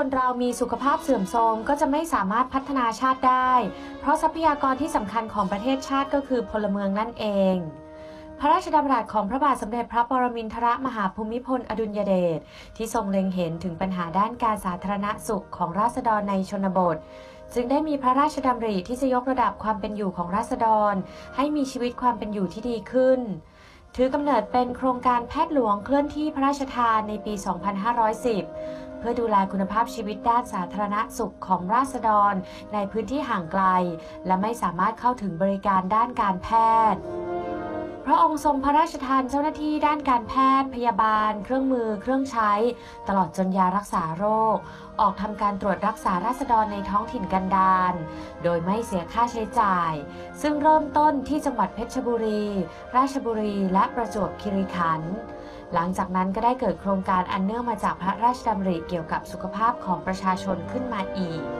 คนเรามีสุขภาพเสื่อมโทรมก็จะไม่สามารถพัฒนาชาติได้เพราะทรัพยากรที่สำคัญของประเทศชาติก็คือพลเมืองนั่นเองพระราชดำรัสของพระบาทสมเด็จพระปรมินทรมหาภูมิพลอดุลยเดชที่ทรงเล็งเห็นถึงปัญหาด้านการสาธารณสุขของราษฎรในชนบทจึงได้มีพระราชดำริที่จะยกระดับความเป็นอยู่ของราษฎรให้มีชีวิตความเป็นอยู่ที่ดีขึ้นถือกำเนิดเป็นโครงการแพทย์หลวงเคลื่อนที่พระราชทานในปี 2510 เพื่อดูแลคุณภาพชีวิตด้านสาธารณสุขของราษฎรในพื้นที่ห่างไกลและไม่สามารถเข้าถึงบริการด้านการแพทย์พระองค์ทรงพระราชทานเจ้าหน้าที่ด้านการแพทย์พยาบาลเครื่องมือเครื่องใช้ตลอดจนยารักษาโรคออกทำการตรวจรักษาราษฎรในท้องถิ่นกันดารโดยไม่เสียค่าใช้จ่ายซึ่งเริ่มต้นที่จังหวัดเพชรบุรีราชบุรีและประจวบคีรีขันธ์หลังจากนั้นก็ได้เกิดโครงการอันเนื่องมาจากพระราชดำริเกี่ยวกับสุขภาพของประชาชนขึ้นมาอีก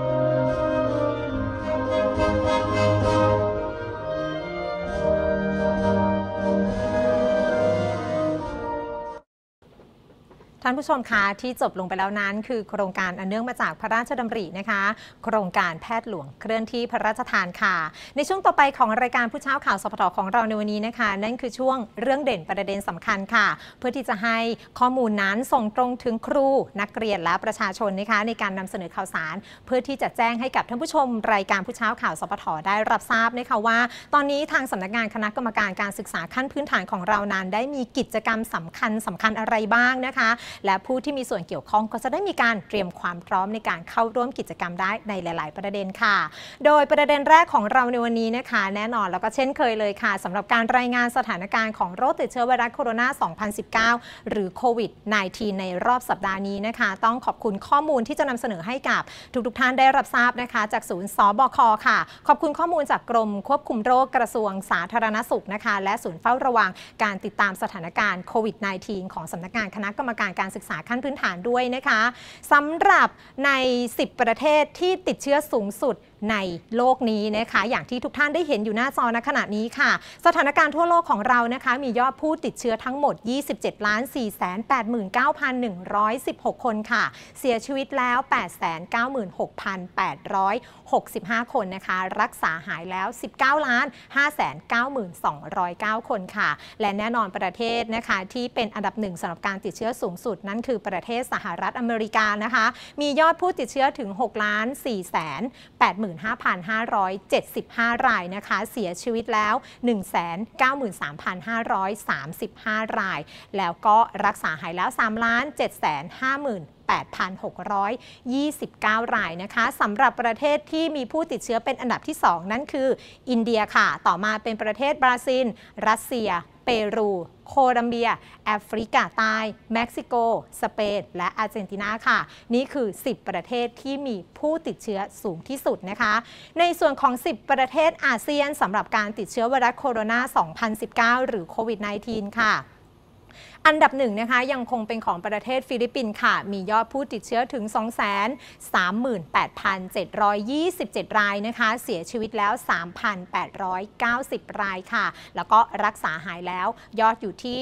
ท่านผู้ชมคะที่จบลงไปแล้วนั้นคือโครงการอันเนื่องมาจากพระราชดำรินะคะโครงการแพทย์หลวงเคลื่อนที่พระราชทานค่ะในช่วงต่อไปของรายการผู้เช้าข่าวสพทของเราในวันนี้นะคะนั่นคือช่วงเรื่องเด่นประเด็นสำคัญค่ะเพื่อที่จะให้ข้อมูลนั้นส่งตรงถึงครูนักเรียนและประชาชนนะคะในการนำเสนอข่าวสารเพื่อที่จะแจ้งให้กับท่านผู้ชมรายการผู้เช้าข่าวสพทได้รับทราบนะคะว่าตอนนี้ทางสำนักงานคณะกรรมการการศึกษาขั้นพื้นฐานของเรานั้นได้มีกิจกรรมสำคัญอะไรบ้างนะคะและผู้ที่มีส่วนเกี่ยวข้องก็จะได้มีการเตรียมความพร้อมในการเข้าร่วมกิจกรรมได้ในหลายๆประเด็นค่ะโดยประเด็นแรกของเราในวันนี้นะคะแน่นอนแล้วก็เช่นเคยเลยค่ะสำหรับการรายงานสถานการณ์ของโรคติดเชื้อไวรัสโคโรนา 2019 หรือโควิด -19 ในรอบสัปดาห์นี้นะคะต้องขอบคุณข้อมูลที่จะนำเสนอให้กับทุกท่านได้รับทราบนะคะจากศูนย์สบคค่ะขอบคุณข้อมูลจากกรมควบคุมโรคกระทรวงสาธารณสุขนะคะและศูนย์เฝ้าระวังการติดตามสถานการณ์โควิด -19 ของสำนักงานคณะกรรมการการศึกษาขั้นพื้นฐานด้วยนะคะสำหรับใน10ประเทศที่ติดเชื้อสูงสุดในโลกนี้นะคะอย่างที่ทุกท่านได้เห็นอยู่หน้าจอณขณะนี้ค่ะสถานการณ์ทั่วโลกของเรานะคะมียอดผู้ติดเชื้อทั้งหมด 27,489,116 คนค่ะเสียชีวิตแล้ว 896,865 คนนะคะรักษาหายแล้ว 19,599,209 คนค่ะและแน่นอนประเทศนะคะที่เป็นอันดับหนึ่งสำหรับการติดเชื้อสูงสุดนั่นคือประเทศสหรัฐอเมริกานะคะมียอดผู้ติดเชื้อถึง 6,485,575 รายนะคะเสียชีวิตแล้ว 193,535 รายแล้วก็รักษาหายแล้ว 3,750,8,629 รายนะคะสำหรับประเทศที่มีผู้ติดเชื้อเป็นอันดับที่ 2 นั่นคืออินเดียค่ะต่อมาเป็นประเทศบราซิลรัสเซียเปรูโคลัมเบียแอฟริกาใต้เม็กซิโกสเปนและอาร์เจนตินาค่ะนี่คือ10ประเทศที่มีผู้ติดเชื้อสูงที่สุดนะคะในส่วนของ10ประเทศอาเซียนสำหรับการติดเชื้อไวรัสโคโรนา 2019 หรือโควิด -19 ค่ะอันดับหนึ่งนะคะยังคงเป็นของประเทศฟิลิปปินส์ค่ะมียอดผู้ติดเชื้อถึง 238,727 รายนะคะเสียชีวิตแล้ว 3,890 รายค่ะแล้วก็รักษาหายแล้วยอดอยู่ที่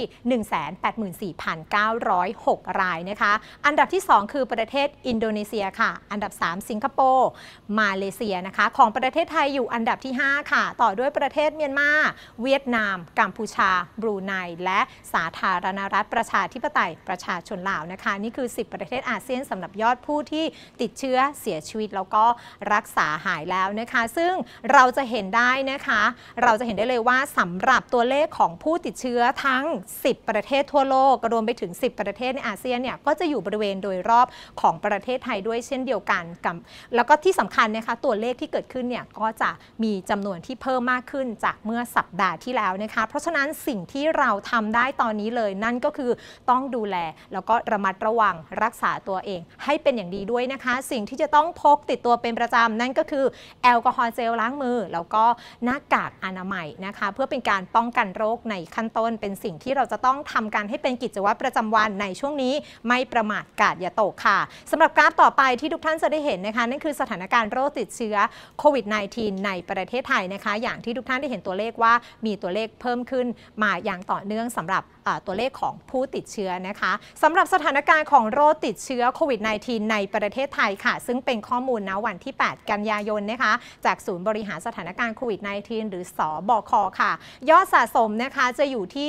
184,906 รายนะคะอันดับที่ 2 คือประเทศอินโดนีเซียค่ะอันดับ 3 สิงคโปร์มาเลเซียนะคะของประเทศไทยอยู่อันดับที่ 5 ค่ะต่อด้วยประเทศเมียนมาเวียดนามกัมพูชาบรูไนและสาธารณรัฐประชาธิปไตยประชาชนลาวนะคะนี่คือ10ประเทศอาเซียนสำหรับยอดผู้ที่ติดเชื้อเสียชีวิตแล้วก็รักษาหายแล้วนะคะซึ่งเราจะเห็นได้นะคะเราจะเห็นได้เลยว่าสำหรับตัวเลขของผู้ติดเชื้อทั้ง10ประเทศทั่วโลกรวมไปถึง10ประเทศในอาเซียนเนี่ยก็จะอยู่บริเวณโดยรอบของประเทศไทยด้วยเช่นเดียวกันกับแล้วก็ที่สำคัญนะคะตัวเลขที่เกิดขึ้นเนี่ยก็จะมีจำนวนที่เพิ่มมากขึ้นจากเมื่อสัปดาห์ที่แล้วนะคะเพราะฉะนั้นสิ่งที่เราทำได้ตอนนี้เลยนั่นก็คือต้องดูแลแล้วก็ระมัดระวังรักษาตัวเองให้เป็นอย่างดีด้วยนะคะสิ่งที่จะต้องพกติดตัวเป็นประจำนั่นก็คือแอลกอฮอล์เจลล้างมือแล้วก็หน้ากากอนามัยนะคะเพื่อเป็นการป้องกันโรคในขั้นต้นเป็นสิ่งที่เราจะต้องทำกันให้เป็นกิจวัตรประจำวันในช่วงนี้ไม่ประมาทกาดอย่าตกค่ะสำหรับกราฟต่อไปที่ทุกท่านจะได้เห็นนะคะนั่นคือสถานการณ์โรคติดเชื้อโควิด -19 ในประเทศไทยนะคะอย่างที่ทุกท่านได้เห็นตัวเลขว่ามีตัวเลขเพิ่มขึ้นมาอย่างต่อเนื่องสำหรับตัวเลขของของผู้ติดเชื้อนะคะสำหรับสถานการณ์ของโรคติดเชื้อโควิด -19 ในประเทศไทยค่ะซึ่งเป็นข้อมูลณวันที่ 8 กันยายนนะคะจากศูนย์บริหารสถานการณ์โควิด -19 หรือสบคค่ะยอดสะสมนะคะจะอยู่ที่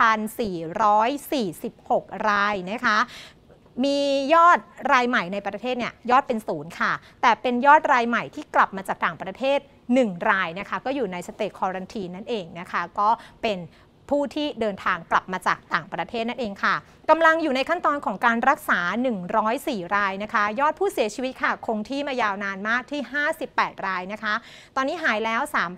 3,446 รายนะคะมียอดรายใหม่ในประเทศเนี่ยยอดเป็น0ค่ะแต่เป็นยอดรายใหม่ที่กลับมาจากต่างประเทศ1 รายนะคะก็อยู่ในสเตจควอรันทีนนั่นเองนะคะก็เป็นผู้ที่เดินทางกลับมาจากต่างประเทศนั่นเองค่ะกำลังอยู่ในขั้นตอนของการรักษา104 รายนะคะยอดผู้เสียชีวิตค่ะคงที่มายาวนานมากที่58 รายนะคะตอนนี้หายแล้ว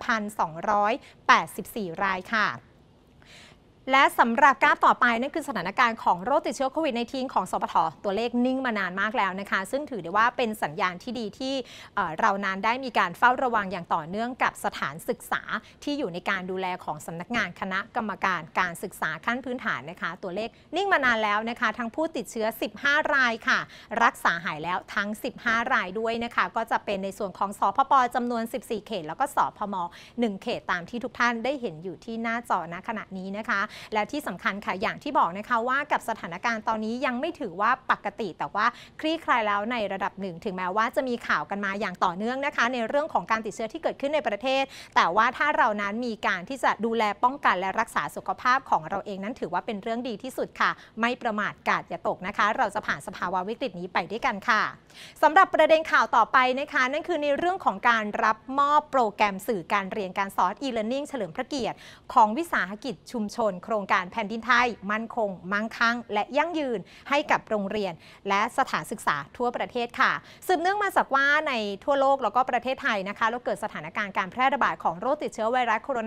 3,284 รายค่ะและสำหรับกราฟต่อไปนั่นคือสถานการณ์ของโรคติดเชื้อโควิด -19 ของสปท.ตัวเลขนิ่งมานานมากแล้วนะคะซึ่งถือได้ว่าเป็นสัญญาณที่ดีที่เรานั้นได้มีการเฝ้าระวังอย่างต่อเนื่องกับสถานศึกษาที่อยู่ในการดูแลของสำนักงานคณะกรรมการการศึกษาขั้นพื้นฐานนะคะตัวเลขนิ่งมานานแล้วนะคะทั้งผู้ติดเชื้อ15 รายค่ะรักษาหายแล้วทั้ง15 รายด้วยนะคะก็จะเป็นในส่วนของสพป.จำนวน14 เขตแล้วก็สพม1 เขตตามที่ทุกท่านได้เห็นอยู่ที่หน้าจอณขณะนี้นะคะและที่สำคัญค่ะอย่างที่บอกนะคะว่ากับสถานการณ์ตอนนี้ยังไม่ถือว่าปกติแต่ว่าคลี่คลายแล้วในระดับหนึ่งถึงแม้ว่าจะมีข่าวกันมาอย่างต่อเนื่องนะคะในเรื่องของการติดเชื้อที่เกิดขึ้นในประเทศแต่ว่าถ้าเรานั้นมีการที่จะดูแลป้องกันและรักษาสุขภาพของเราเองนั้นถือว่าเป็นเรื่องดีที่สุดค่ะไม่ประมาทกาดอย่าตกนะคะเราจะผ่านสภาวะวิกฤตนี้ไปด้วยกันค่ะสำหรับประเด็นข่าวต่อไปนะคะนั่นคือในเรื่องของการรับมอบโปรแกรมสื่อการเรียนการสอน e-learning เฉลิมพระเกียรติของวิสาหกิจชุมชนโครงการแผ่นดินไทยมั่นคงมั่งคั่งและยั่งยืนให้กับโรงเรียนและสถานศึกษาทั่วประเทศค่ะสืบเนื่องมาจากว่าในทั่วโลกแล้วก็ประเทศไทยนะคะเราเกิดสถานการณ์การแพร่ระบาดของโรคติดเชื้อไวรัสโคโรนา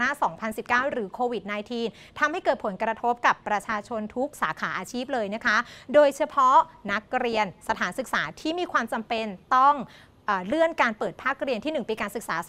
2019 หรือโควิด -19 ทำให้เกิดผลกระทบกับประชาชนทุกสาขาอาชีพเลยนะคะโดยเฉพาะนักเรียนสถานศึกษาที่มีความจำเป็นต้องเลื่อนการเปิดภาคเรียนที่ 1 ปีการศึกษา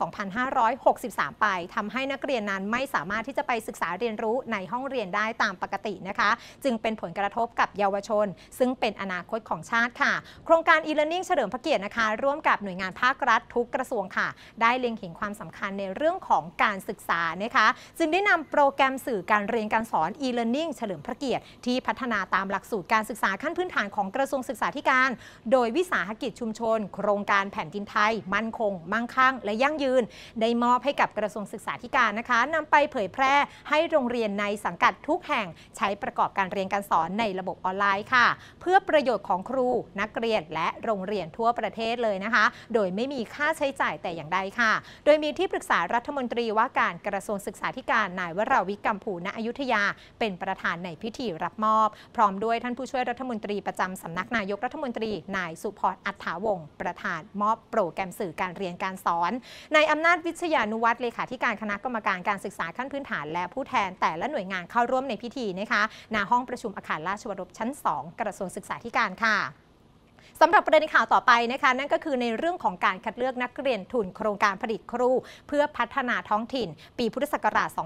2563 ไปทำให้นักเรียนนั้นไม่สามารถที่จะไปศึกษาเรียนรู้ในห้องเรียนได้ตามปกตินะคะจึงเป็นผลกระทบกับเยาวชนซึ่งเป็นอนาคตของชาติค่ะโครงการ e-learning เฉลิมพระเกียรตินะคะร่วมกับหน่วยงานภาครัฐทุกกระทรวงค่ะได้เล็งเห็นความสำคัญในเรื่องของการศึกษานะคะจึงได้นำโปรแกรมสื่อการเรียนการสอน e-learning เฉลิมพระเกียรติที่พัฒนาตามหลักสูตรการศึกษาขั้นพื้นฐานของกระทรวงศึกษาธิการโดยวิสาหกิจชุมชนโครงการแผ่นดินไทยมั่นคงมั่งคั่งและยั่งยืนได้มอบให้กับกระทรวงศึกษาธิการนะคะนำไปเผยแพร่ให้โรงเรียนในสังกัดทุกแห่งใช้ประกอบการเรียนการสอนในระบบออนไลน์ค่ะเพื่อประโยชน์ของครูนักเรียนและโรงเรียนทั่วประเทศเลยนะคะโดยไม่มีค่าใช้จ่ายแต่อย่างใดค่ะโดยมีที่ปรึกษารัฐมนตรีว่าการกระทรวงศึกษาธิการนายวราวิกัมพูณอยุธยาเป็นประธานในพิธีรับมอบพร้อมด้วยท่านผู้ช่วยรัฐมนตรีประจำสำนักนายกรัฐมนตรีนายสุพรอัฏฐาวงศ์ประธานมอบโปรแกรมสื่อการเรียนการสอนนายอำนาจวิชญานุวัฒน์เลขาธิการคณะกรรมการการศึกษาขั้นพื้นฐานและผู้แทนแต่ละหน่วยงานเข้าร่วมในพิธีนะคะณห้องประชุมอาคารราชวรบชั้น 2 กระทรวงศึกษาธิการค่ะสำหรับประเด็นข่าวต่อไปนะคะนั่นก็คือในเรื่องของการคัดเลือกนักเรียนทุนโครงการผลิตครูเพื่อพัฒนาท้องถิ่นปีพุทธศักราช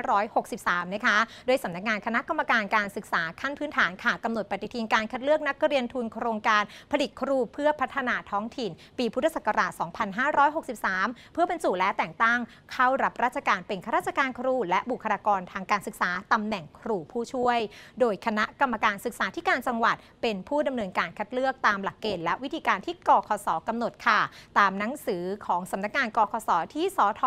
2563 นะคะโดยสำนักงานคณะกรรมการการศึกษาขั้นพื้นฐานค่ะกำหนดปฏิทินการคัดเลือกนักเรียนทุนโครงการผลิตครูเพื่อพัฒนาท้องถิ่นปีพุทธศักราช 2563 เพื่อบรรจุและแต่งตั้งเข้ารับราชการเป็นข้าราชการครูและบุคลากรทางการศึกษาตำแหน่งครูผู้ช่วยโดยคณะกรรมการศึกษาธิการจังหวัดเป็นผู้ดำเนินการคัดเลือกตามหลักเกณฑ์และวิธีการที่กคส.กำหนดค่ะตามหนังสือของสำนักงานกคส.ที่สท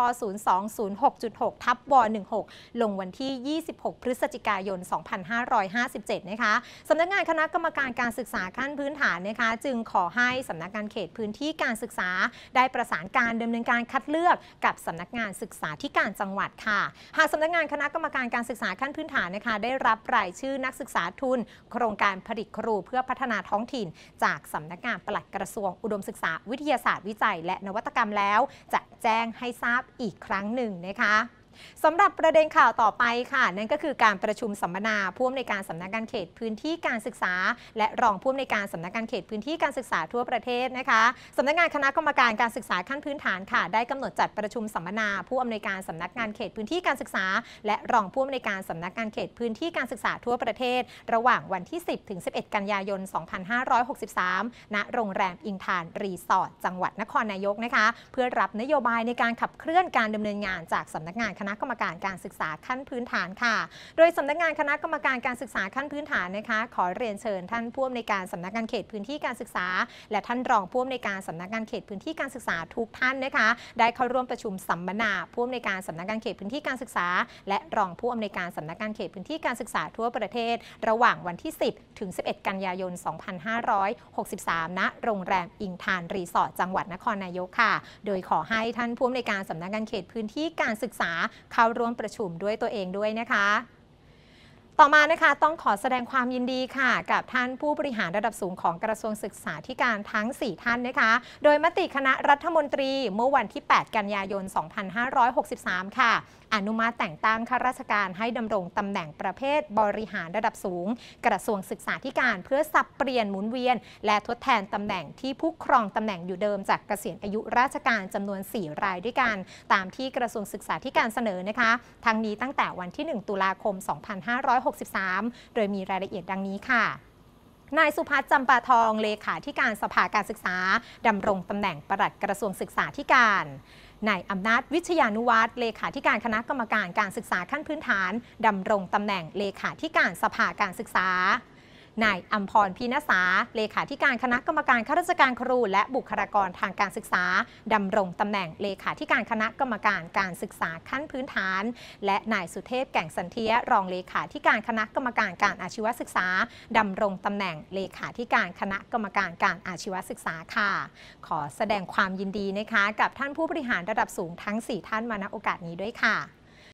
0206.6/ว16ลงวันที่ 26 พฤศจิกายน 2557 นะคะสำนักงานคณะกรรมการการศึกษาขั้นพื้นฐานนะคะจึงขอให้สำนักงานเขตพื้นที่การศึกษาได้ประสานการดำเนินการคัดเลือกกับสำนักงานศึกษาธิการจังหวัดค่ะหากสำนักงานคณะกรรมการการศึกษาขั้นพื้นฐานนะคะได้รับรายชื่อนักศึกษาทุนโครงการผลิตครูเพื่อพัฒนาท้องถิ่นจากสำนักงานปลัดกระทรวงอุดมศึกษาวิทยาศาสตร์วิจัยและนวัตกรรมแล้วจะแจ้งให้ทราบอีกครั้งหนึ่งนะคะสำหรับประเด็นข่าวต่อไปค่ะนั่นก็คือการประชุมสัมมนาผู้อำนวยการสำนักงานเขตพื้นที่การศึกษาและรองผู้อำนวยการสำนักงานเขตพื้นที่การศึกษาทั่วประเทศนะคะสำนักงานคณะกรรมการการศึกษาขั้นพื้นฐานค่ะได้กำหนดจัดประชุมสัมมนาผู้อำนวยการสำนักงานเขตพื้นที่การศึกษาและรองผู้อำนวยการสำนักงานเขตพื้นที่การศึกษาทั่วประเทศระหว่างวันที่ 10 ถึง 11 กันยายน 2563 ณ โรงแรมอิงทานรีสอร์ทจังหวัดนครนายกนะคะเพื่อรับนโยบายในการขับเคลื่อนการดำเนินงานจากสำนักงานคคณะกรรมการการศึกษาขั้นพื้นฐานค่ะโดยสำนักงานคณะกรรมการการศึกษาขั้นพื้นฐานนะคะขอเรียนเชิญท่านผู้อำนวยการสำนักงานเขตพื้นที่การศึกษาและท่านรองผู้อำนวยการสำนักงานเขตพื้นที่การศึกษาทุกท่านนะคะได้เข้าร่วมประชุมสัมมนาผู้อำนวยการสำนักงานเขตพื้นที่การศึกษาและรองผู้อำนวยการสำนักงานเขตพื้นที่การศึกษาทั่วประเทศระหว่างวันที่ 10 ถึง 11 กันยายน 2563 ณ โรงแรมอิงทานรีสอร์ทจังหวัดนครนายกค่ะโดยขอให้ท่านผู้อำนวยการสำนักงานเขตพื้นที่การศึกษาเข้าร่วมประชุมด้วยตัวเองด้วยนะคะต่อมานะคะต้องขอแสดงความยินดีค่ะกับท่านผู้บริหารระดับสูงของกระทรวงศึกษาธิการทั้ง 4 ท่านนะคะโดยมติคณะรัฐมนตรีเมื่อวันที่ 8 กันยายน 2563 ค่ะอนุมัติแต่งตั้งข้าราชการให้ดำรงตำแหน่งประเภทบริหารระดับสูงกระทรวงศึกษาธิการเพื่อสับเปลี่ยนหมุนเวียนและทดแทนตำแหน่งที่ผู้ครองตำแหน่งอยู่เดิมจากเกษียณอายุราชการจำนวน 4 รายด้วยกันตามที่กระทรวงศึกษาธิการเสนอนะคะทั้งนี้ตั้งแต่วันที่ 1 ตุลาคม 2563 โดยมีรายละเอียดดังนี้ค่ะนายสุพัฒน์จำปาทองเลขาธิการสภาการศึกษาดำรงตำแหน่งปลัดกระทรวงศึกษาธิการนายอำนาจวิชยานุวัฒน์เลขาธิการคณะกรรมการการศึกษาขั้นพื้นฐานดำรงตำแหน่งเลขาธิการสภาการศึกษานายอัมพรพีณสาเลขาธิการคณะกรรมการข้าราชการครูและบุคลากรทางการศึกษาดำรงตำแหน่งเลขาธิการคณะกรรมการการศึกษาขั้นพื้นฐานและนายสุเทพแก่งสันเทียรองเลขาธิการคณะกรรมการการอาชีวศึกษาดำรงตำแหน่งเลขาธิการคณะกรรมการการอาชีวศึกษาค่ะขอแสดงความยินดีนะคะกับท่านผู้บริหารระดับสูงทั้ง 4 ท่านมาณโอกาสนี้ด้วยค่ะ